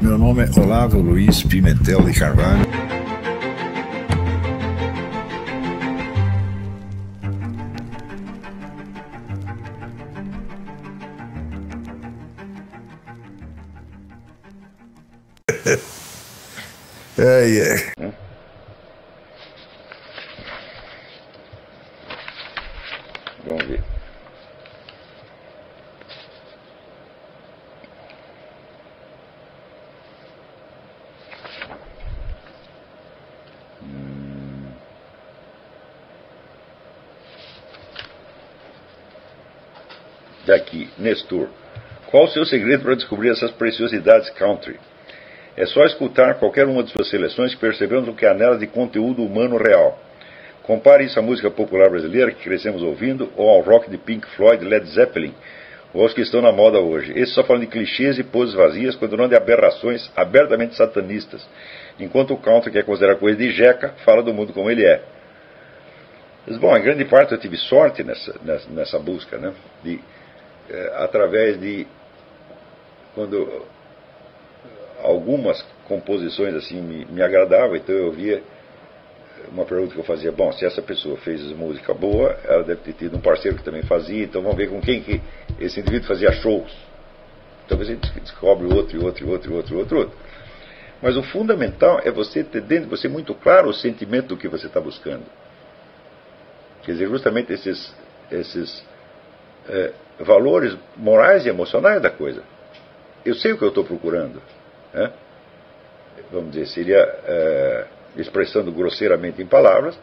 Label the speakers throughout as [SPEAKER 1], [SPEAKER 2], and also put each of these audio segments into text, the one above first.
[SPEAKER 1] Meu nome é Olavo Luiz Pimentel de Carvalho. É.
[SPEAKER 2] Vamos ver. Daqui, Nestor. Qual o seu segredo para descobrir essas preciosidades country? É só escutar qualquer uma de suas seleções que percebemos o que há nela de conteúdo humano real. Compare isso à música popular brasileira que crescemos ouvindo, ou ao rock de Pink Floyd, Led Zeppelin, ou aos que estão na moda hoje. Esses só falam de clichês e poses vazias, quando não de aberrações abertamente satanistas, enquanto o country, que é considerado coisa de jeca, fala do mundo como ele é. Mas, bom, em grande parte eu tive sorte nessa busca, né? Através de quando algumas composições assim me agradavam, então eu via uma pergunta que eu fazia: bom, se essa pessoa fez música boa, ela deve ter tido um parceiro que também fazia, então vamos ver com quem que esse indivíduo fazia shows. Talvez a gente descobre outro. Mas o fundamental é você ter dentro de você muito claro o sentimento do que você está buscando. Quer dizer, justamente esses valores morais e emocionais da coisa. Eu sei o que eu estou procurando, né? Vamos dizer, seria, expressando grosseiramente em palavras,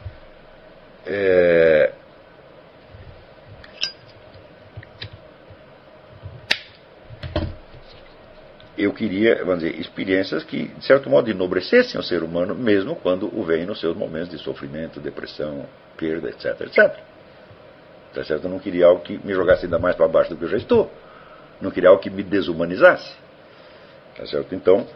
[SPEAKER 2] eu queria, vamos dizer, experiências que, de certo modo, enobrecessem o ser humano, mesmo quando o veem nos seus momentos de sofrimento, depressão, perda, etc. Tá certo? Eu não queria algo que me jogasse ainda mais para baixo do que eu já estou. Não queria algo que me desumanizasse. Tá certo? Então,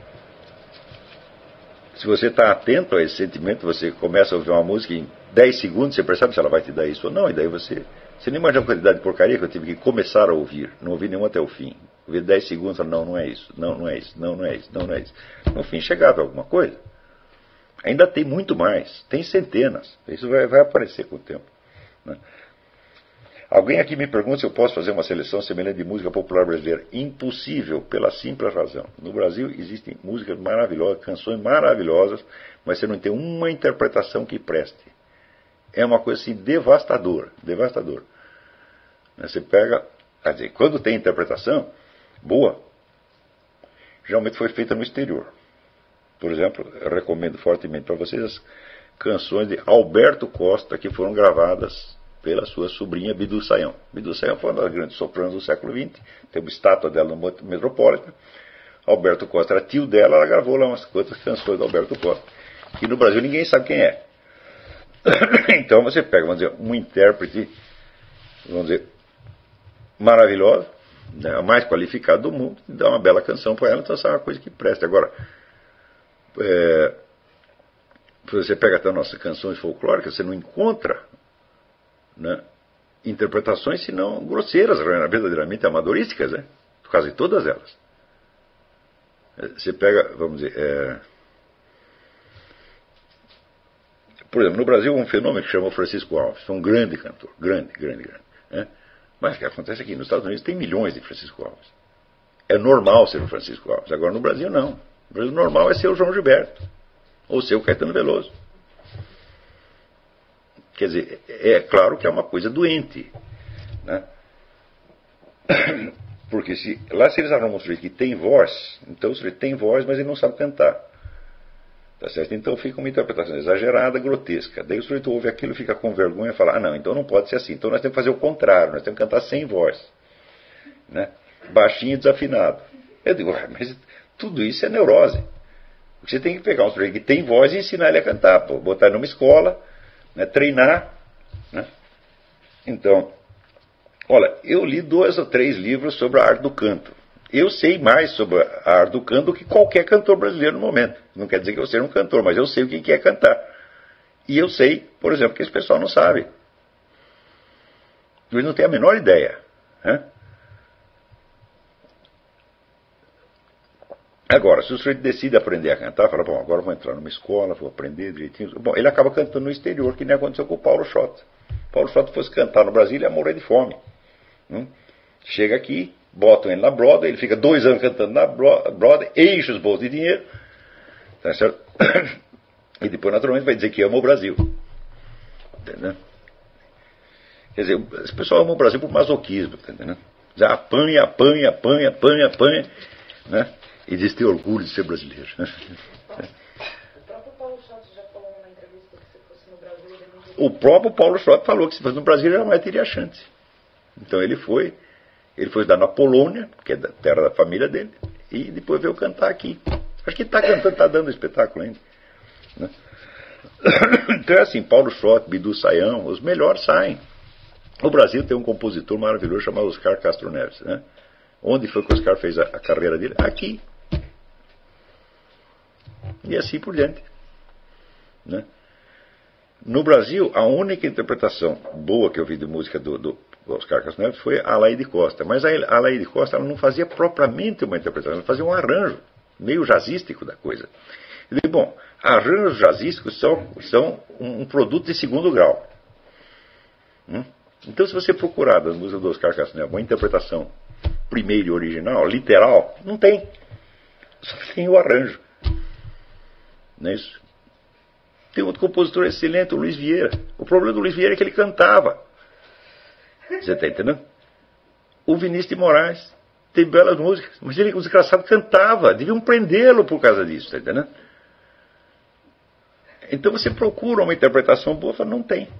[SPEAKER 2] se você está atento a esse sentimento, você começa a ouvir uma música e em 10 segundos você percebe se ela vai te dar isso ou não, e daí você não imagina a quantidade de porcaria que eu tive que começar a ouvir. Não ouvi nenhum até o fim. Ouvi 10 segundos e falei: não é isso, não é isso. No fim chegava alguma coisa. Ainda tem muito mais, tem centenas. Isso vai aparecer com o tempo, né? Alguém aqui me pergunta se eu posso fazer uma seleção semelhante de música popular brasileira. Impossível, pela simples razão. No Brasil existem músicas maravilhosas, canções maravilhosas, mas você não tem uma interpretação que preste. É uma coisa assim devastadora. Você pega, quer dizer, quando tem interpretação boa, geralmente foi feita no exterior. Por exemplo, eu recomendo fortemente para vocês as canções de Alberto Costa, que foram gravadas pela sua sobrinha Bidu Sayão. Bidu Sayão foi uma das grandes sopranos do século XX, tem uma estátua dela no Metropolitan. Alberto Costa era tio dela, ela gravou lá umas quantas canções do Alberto Costa, que no Brasil ninguém sabe quem é. Então você pega, vamos dizer, um intérprete, vamos dizer, maravilhosa, né, a mais qualificada do mundo, e dá uma bela canção para ela, então essa é uma coisa que presta. Agora, você pega até nossas canções folclóricas, você não encontra, né, interpretações senão grosseiras, verdadeiramente amadorísticas, né? Quase todas elas. Você pega, vamos dizer, por exemplo, no Brasil um fenômeno que chama Francisco Alves, um grande cantor, grande, né? Mas o que acontece aqui nos Estados Unidos tem milhões de Francisco Alves. É normal ser o Francisco Alves. Agora no Brasil não. No Brasil normal é ser o João Gilberto ou ser o Caetano Veloso. Quer dizer, é claro que é uma coisa doente, né? Porque se eles arrumam um sujeito que tem voz, então o sujeito tem voz, mas ele não sabe cantar. Tá certo? Então fica uma interpretação exagerada, grotesca. Daí o sujeito ouve aquilo, fica com vergonha e fala: ah, não, então não pode ser assim. Então nós temos que fazer o contrário, nós temos que cantar sem voz, né? Baixinho e desafinado. Eu digo: mas tudo isso é neurose. Você tem que pegar um sujeito que tem voz e ensinar ele a cantar, botar ele numa escola, né, treinar, né? Então, olha, eu li 2 ou 3 livros sobre a arte do canto. Eu sei mais sobre a arte do canto do que qualquer cantor brasileiro no momento. Não quer dizer que eu seja um cantor, mas eu sei o que é cantar. E eu sei, por exemplo, que esse pessoal não sabe. Eles não têm a menor ideia, né? Agora, se o sujeito decide aprender a cantar, fala, bom, agora vou entrar numa escola, vou aprender direitinho. Bom, ele acaba cantando no exterior, que nem aconteceu com o Paulo Schott. Paulo Schott fosse cantar no Brasil, ele ia morrer de fome. Chega aqui, botam ele na Broadway, ele fica 2 anos cantando na Broadway, enche os bolsos de dinheiro, tá certo? E depois, naturalmente, vai dizer que ama o Brasil. Entendeu? Quer dizer, esse pessoal ama o Brasil por masoquismo, tá entendendo? Já apanha, né? E diz ter orgulho de ser brasileiro.
[SPEAKER 3] O próprio Paulo Schott já falou numa entrevista que se fosse no Brasil...
[SPEAKER 2] O próprio Paulo Schott falou que se fosse no Brasil ele jamais teria chance. Então ele foi estudar na Polônia, que é da terra da família dele, e depois veio cantar aqui. Acho que está cantando, está dando espetáculo ainda. Né? Então é assim, Paulo Schott, Bidu Sayão, os melhores saem. O Brasil tem um compositor maravilhoso chamado Oscar Castro Neves. Né? Onde foi que o Oscar fez a carreira dele? Aqui. E assim por diante. Né? No Brasil, a única interpretação boa que eu vi de música do Oscar Castro Neves foi a Alaide Costa. Mas a Alaide Costa ela não fazia propriamente uma interpretação, ela fazia um arranjo meio jazzístico da coisa. E, bom, arranjos jazzísticos são um produto de segundo grau. Então, se você procurar das músicas do Oscar Castro Neves uma interpretação primeira e original, literal, não tem. Só tem o arranjo. Não é isso? Tem outro compositor excelente, o Luiz Vieira. O problema do Luiz Vieira é que ele cantava. Você está entendendo? O Vinícius de Moraes tem belas músicas, mas ele, o desgraçado, cantava. Deviam prendê-lo por causa disso, está entendendo? Então você procura uma interpretação boa, fala, não tem.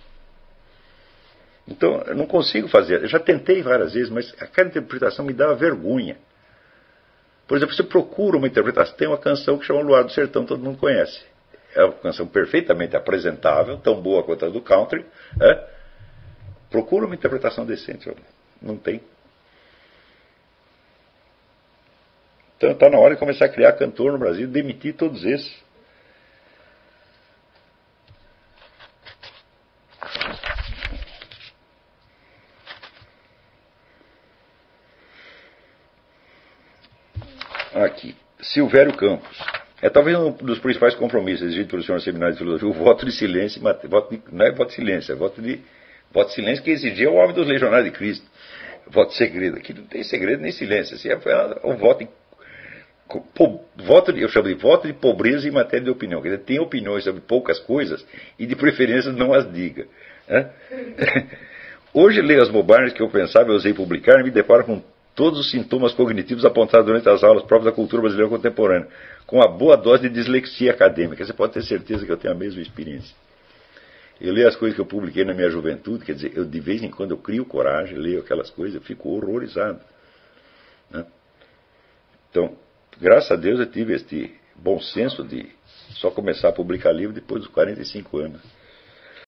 [SPEAKER 2] Então eu não consigo fazer. Eu já tentei várias vezes, mas aquela interpretação me dava vergonha. Por exemplo, você procura uma interpretação. Tem uma canção que chama Luar do Sertão, todo mundo conhece. É uma canção perfeitamente apresentável, tão boa quanto a do country. Procura uma interpretação decente. Não tem. Então está na hora de começar a criar cantor no Brasil, demitir todos esses. Aqui, Silvério Campos. É talvez um dos principais compromissos exigidos pelo senhor no seminário de filosofia, o voto de silêncio, não é voto de silêncio, é voto de silêncio que exigia o homem dos legionários de Cristo. Voto de segredo. Aqui não tem segredo nem silêncio. Assim, é um voto eu chamo de voto de pobreza em matéria de opinião. Quer dizer, tem opiniões sobre poucas coisas e de preferência não as diga. Hoje leio as bobagens que eu pensava e usei publicar e me deparo com todos os sintomas cognitivos apontados durante as aulas próprias da cultura brasileira contemporânea, com uma boa dose de dislexia acadêmica. Você pode ter certeza que eu tenho a mesma experiência. Eu leio as coisas que eu publiquei na minha juventude, quer dizer, eu de vez em quando eu crio coragem, leio aquelas coisas, eu fico horrorizado. Né? Então, graças a Deus eu tive este bom senso de só começar a publicar livro depois dos 45 anos.